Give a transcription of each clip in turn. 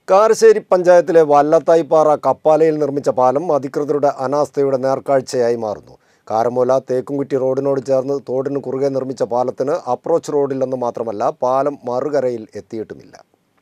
കാരശ്ശേരി പഞ്ചായത്തിലെ വല്ലത്തായിപ്പാറ കപ്പാലയിൽ നിർമ്മിച്ച പാലം അധികൃതരുടെ അനാസ്ഥയുടെ നേർക്കാഴ്ചയായി മാറുന്നു. കാരമൂല തേക്കുംകുറ്റി റോഡിനോട് ചേർന്ന് തോടിന് കുറുകെ നിർമ്മിച്ച പാലത്തിന് അപ്രോച്ച് റോഡില്ലെന്ന് മാത്രമല്ല, പാലം മറുകരയിൽ എത്തിയിട്ടുമില്ല.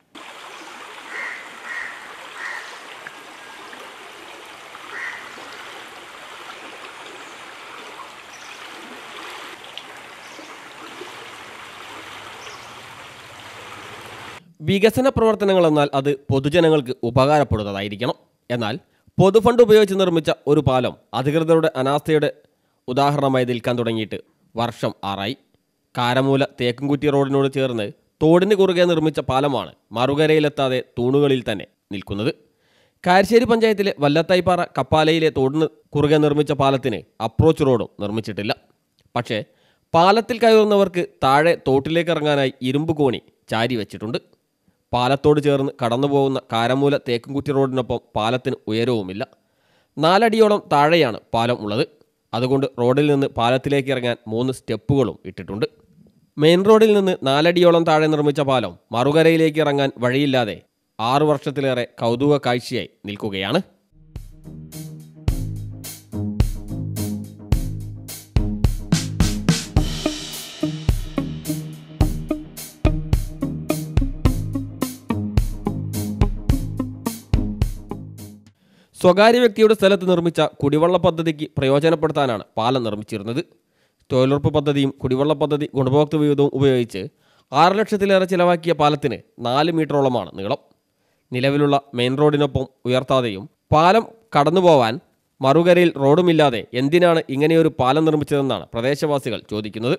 വികസന പ്രവർത്തനങ്ങൾ എന്നാൽ അത് പൊതുജനങ്ങൾക്ക് ഉപകാരപ്പെടുന്നതായിരിക്കണം. എന്നാൽ പൊതുഫണ്ട് ഉപയോഗിച്ച് നിർമ്മിച്ച ഒരു പാലം അധികൃതരുടെ അനാസ്ഥയുടെ ഉദാഹരണമായി നിൽക്കാൻ തുടങ്ങിയിട്ട് വർഷം 6 കാരമൂല തേക്കുംകുറ്റി റോഡിനോട് ചേർന്ന് തോടിന് കുറുകെ നിർമ്മിച്ച പാലമാണ് മറുകരയിലെത്താതെ തൂണുകളിൽ തന്നെ നിൽക്കുന്നത്. കാരശ്ശേരി പഞ്ചായത്തിലെ വല്ലത്തായിപ്പാറ കപ്പാലയിലെ തോടിന് കുറുകെ നിർമ്മിച്ച പാലത്തിന് അപ്രോച്ച് റോഡും നിർമ്മിച്ചിട്ടില്ല. പക്ഷേ പാലത്തിൽ കയറുന്നവർക്ക് താഴെ തോട്ടിലേക്ക് ഇറങ്ങാനായി ഇരുമ്പ് കോണി ചാരി വെച്ചിട്ടുണ്ട്. പാലത്തോട് ചേർന്ന് കടന്നുപോകുന്ന കാരമൂല തേക്കുംകുറ്റി റോഡിനൊപ്പം പാലത്തിന് ഉയരവുമില്ല. 4 അടിയോളം താഴെയാണ് പാലം ഉള്ളത്. അതുകൊണ്ട് റോഡിൽ നിന്ന് പാലത്തിലേക്ക് ഇറങ്ങാൻ 3 സ്റ്റെപ്പുകളും ഇട്ടിട്ടുണ്ട്. മെയിൻ റോഡിൽ നിന്ന് 4 അടിയോളം താഴെ നിർമ്മിച്ച പാലം മറുകരയിലേക്ക് ഇറങ്ങാൻ വഴിയില്ലാതെ 6 വർഷത്തിലേറെ കൗതുക കാഴ്ചയായി നിൽക്കുകയാണ്. സ്വകാര്യ വ്യക്തിയുടെ സ്ഥലത്ത് നിർമ്മിച്ച കുടിവെള്ള പദ്ധതിക്ക് പ്രയോജനപ്പെടുത്താനാണ് പാലം നിർമ്മിച്ചിരുന്നത്. തൊഴിലുറപ്പ് പദ്ധതിയും കുടിവെള്ള പദ്ധതി ഗുണഭോക്തൃ വിഹിതവും ഉപയോഗിച്ച് 6 ലക്ഷത്തിലേറെ ചിലവാക്കിയ പാലത്തിന് 4 മീറ്ററോളമാണ് നീളം. നിലവിലുള്ള മെയിൻ റോഡിനൊപ്പം ഉയർത്താതെയും പാലം കടന്നുപോവാൻ മറുകരയിൽ റോഡുമില്ലാതെ എന്തിനാണ് ഇങ്ങനെയൊരു പാലം നിർമ്മിച്ചതെന്നാണ് പ്രദേശവാസികൾ ചോദിക്കുന്നത്.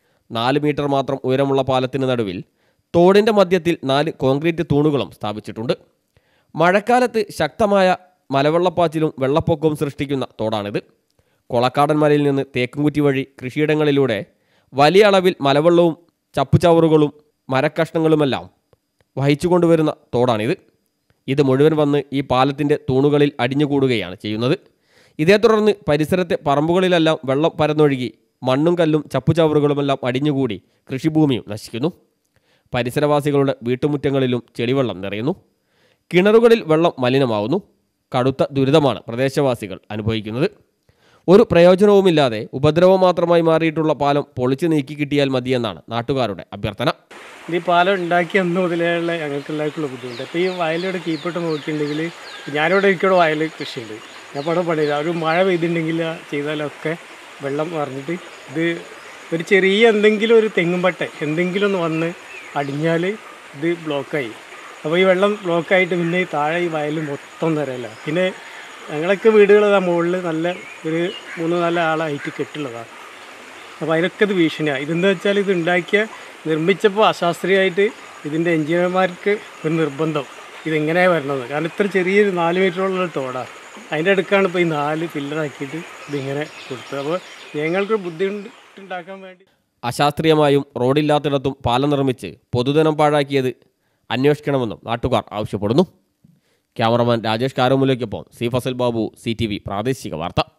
4 മീറ്റർ മാത്രം ഉയരമുള്ള പാലത്തിന് നടുവിൽ തോടിൻ്റെ മധ്യത്തിൽ 4 കോൺക്രീറ്റ് തൂണുകളും സ്ഥാപിച്ചിട്ടുണ്ട്. മഴക്കാലത്ത് ശക്തമായ മലവെള്ളപ്പാച്ചിലും വെള്ളപ്പൊക്കവും സൃഷ്ടിക്കുന്ന തോടാണിത്. കൊളക്കാടൻ മലയിൽ നിന്ന് തേക്കുംകുറ്റി വഴി കൃഷിയിടങ്ങളിലൂടെ വലിയ അളവിൽ മലവെള്ളവും ചപ്പുചവറുകളും മരക്കഷ്ണങ്ങളുമെല്ലാം വഹിച്ചു കൊണ്ടുവരുന്ന തോടാണിത്. ഇത് മുഴുവൻ വന്ന് ഈ പാലത്തിൻ്റെ തൂണുകളിൽ അടിഞ്ഞുകൂടുകയാണ് ചെയ്യുന്നത്. ഇതേ തുടർന്ന് പരിസരത്തെ പറമ്പുകളിലെല്ലാം വെള്ളം പരന്നൊഴുകി മണ്ണും കല്ലും ചപ്പുചവറുകളുമെല്ലാം അടിഞ്ഞുകൂടി കൃഷിഭൂമിയും നശിക്കുന്നു. പരിസരവാസികളുടെ വീട്ടുമുറ്റങ്ങളിലും ചെളിവെള്ളം നിറയുന്നു. കിണറുകളിൽ വെള്ളം മലിനമാവുന്നു. കടുത്ത ദുരിതമാണ് പ്രദേശവാസികൾ അനുഭവിക്കുന്നത്. ഒരു പ്രയോജനവുമില്ലാതെ ഉപദ്രവം മാത്രമായി മാറിയിട്ടുള്ള പാലം പൊളിച്ചു നീക്കി കിട്ടിയാൽ മതിയെന്നാണ് നാട്ടുകാരുടെ അഭ്യർത്ഥന. ഈ പാലം ഉണ്ടാക്കിയ അന്ന് മുതലുള്ള ഞങ്ങൾക്കുള്ള ബുദ്ധിമുട്ട്. ഇപ്പോൾ ഈ വയലിവിടെ കീപ്പിട്ട് നോക്കിയിട്ടുണ്ടെങ്കിൽ ഞാനിവിടെ എനിക്കിവിടെ വയൽ കൃഷിയുണ്ട്. ഞാൻ പടം പണിയില്ല. ഒരു മഴ പെയ്തിട്ടുണ്ടെങ്കിൽ ചെയ്താലൊക്കെ വെള്ളം നിറഞ്ഞിട്ട് ഇത് ഒരു ചെറിയ എന്തെങ്കിലും ഒരു തെങ്ങുംപട്ട എന്തെങ്കിലും ഒന്ന് വന്ന് അടിഞ്ഞാൽ ഇത് ബ്ലോക്കായി. അപ്പോൾ ഈ വെള്ളം ബ്ലോക്കായിട്ട് പിന്നെ ഈ താഴെ ഈ വയൽ മൊത്തം നിറയില്ല. പിന്നെ ഞങ്ങളൊക്കെ വീടുകൾ മുകളിൽ നല്ല ഒരു 3-4 ആളായിട്ട് കെട്ടുള്ളതാണ്. അപ്പോൾ അതിനൊക്കെ ഇത് ഭീഷണിയാണ്. ഇതെന്താ വെച്ചാൽ ഇത് നിർമ്മിച്ചപ്പോൾ അശാസ്ത്രീയമായിട്ട് ഇതിൻ്റെ എഞ്ചിനീയർമാർക്ക് ഒരു നിർബന്ധം ഇതെങ്ങനെയാണ് വരണത്. കാരണം ഇത്ര ചെറിയൊരു 4 മീറ്ററോളം തോടാണ്. അതിൻ്റെ അടുക്കാണ് ഇപ്പോൾ ഈ 4 പില്ലറാക്കിയിട്ട് ഇതിങ്ങനെ കൊടുത്തത്. അപ്പോൾ ഞങ്ങൾക്ക് ബുദ്ധിമുട്ടുണ്ടാക്കാൻ വേണ്ടി അശാസ്ത്രീയമായും റോഡില്ലാത്തിടത്തും പാലം നിർമ്മിച്ച് പൊതുധനം പാഴാക്കിയത് അന്വേഷിക്കണമെന്നും നാട്ടുകാർ ആവശ്യപ്പെടുന്നു. ക്യാമറമാൻ രാജേഷ് കാരമുലയ്ക്കൊപ്പം സി ഫസൽ ബാബു, CTV പ്രാദേശിക വാർത്ത.